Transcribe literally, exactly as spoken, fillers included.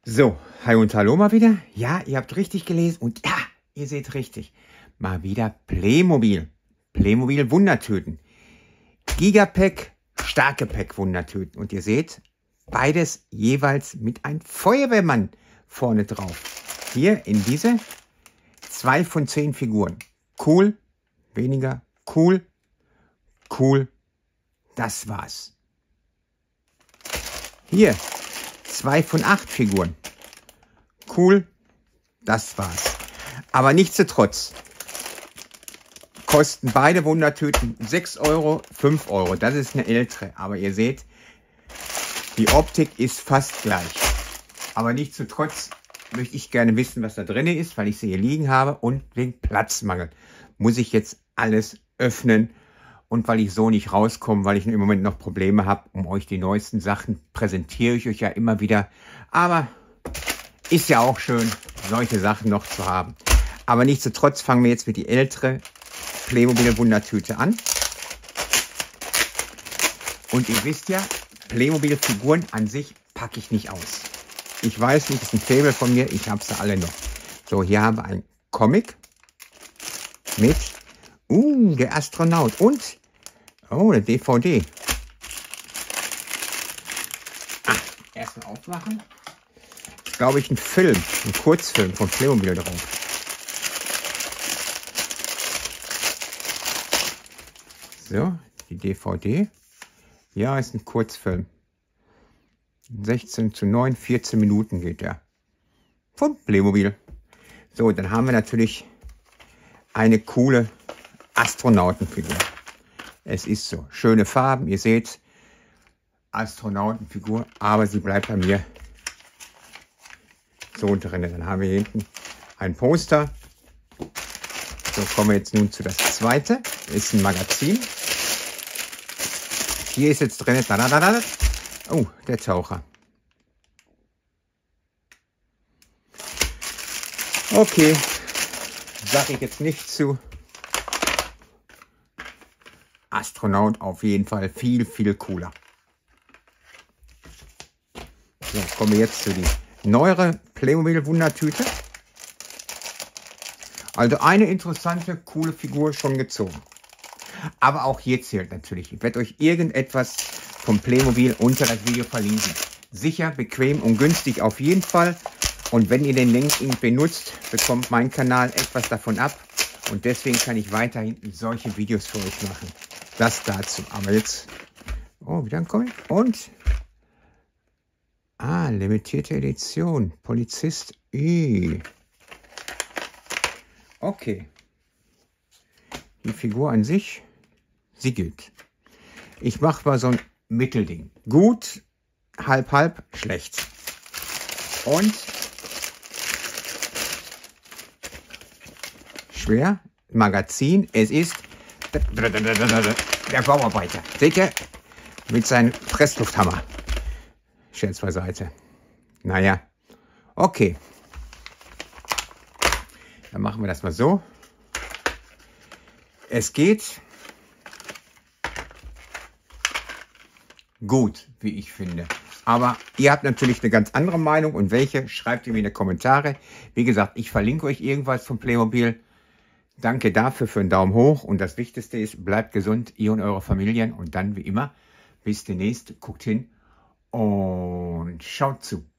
So, hi und hallo mal wieder. Ja, ihr habt richtig gelesen und ja, ihr seht richtig. Mal wieder Playmobil. Playmobil Wundertüten. Gigapack, Starkgepäck Wundertüten. Und ihr seht, beides jeweils mit einem Feuerwehrmann vorne drauf. Hier in diese zwei von zehn Figuren. Cool, weniger, cool, cool. Das war's. Hier. Zwei von acht Figuren. Cool, das war's. Aber nichtsdestotrotz kosten beide Wundertüten sechs Euro, fünf Euro. Das ist eine ältere. Aber ihr seht, die Optik ist fast gleich. Aber nichtsdestotrotz möchte ich gerne wissen, was da drin ist, weil ich sie hier liegen habe. Und wegen Platzmangel muss ich jetzt alles öffnen. Und weil ich so nicht rauskomme, weil ich im Moment noch Probleme habe, um euch die neuesten Sachen präsentiere ich euch ja immer wieder. Aber ist ja auch schön, solche Sachen noch zu haben. Aber nichtsdestotrotz fangen wir jetzt mit die ältere Playmobil Wundertüte an. Und ihr wisst ja, Playmobil Figuren an sich packe ich nicht aus. Ich weiß nicht, das ist ein Faible von mir, ich habe sie alle noch. So, hier haben wir einen Comic mit, uh, der Astronaut und oh, eine D V D. Ah, erstmal aufmachen. Ist, glaube ich, ein Film, ein Kurzfilm von Playmobil drauf. So, die D V D. Ja, ist ein Kurzfilm. sechzehn zu neun, vierzehn Minuten geht der. Von Playmobil. So, dann haben wir natürlich eine coole Astronautenfigur. Es ist so. Schöne Farben, ihr seht, Astronautenfigur, aber sie bleibt bei mir so drin. Dann haben wir hier hinten ein Poster. So, kommen wir jetzt nun zu das zweite. Ist ein Magazin. Hier ist jetzt drin, da, da, da, da. Oh, der Taucher. Okay, sage ich jetzt nicht zu. Astronaut auf jeden Fall viel, viel cooler. So, kommen wir jetzt zu die neuere Playmobil Wundertüte. Also eine interessante, coole Figur schon gezogen. Aber auch hier zählt natürlich. Ich werde euch irgendetwas vom Playmobil unter das Video verlinken. Sicher, bequem und günstig auf jeden Fall. Und wenn ihr den Link irgendwie nutzt, bekommt mein Kanal etwas davon ab. Und deswegen kann ich weiterhin solche Videos für euch machen. Das dazu. Aber jetzt, oh, wieder ein Comic. Und, ah, limitierte Edition. Polizist I. Okay. Die Figur an sich, sie gilt. Ich mache mal so ein Mittelding. Gut, halb, halb, schlecht. Und schwer, Magazin, es ist der Bauarbeiter. Seht ihr? Mit seinem Presslufthammer. Scherz beiseite. Naja, okay. Dann machen wir das mal so. Es geht gut, wie ich finde. Aber ihr habt natürlich eine ganz andere Meinung. Und welche, schreibt ihr mir in die Kommentare. Wie gesagt, ich verlinke euch irgendwas von Playmobil. Danke dafür für einen Daumen hoch. Und das Wichtigste ist, bleibt gesund, ihr und eure Familien. Und dann wie immer, bis demnächst, guckt hin und schaut zu.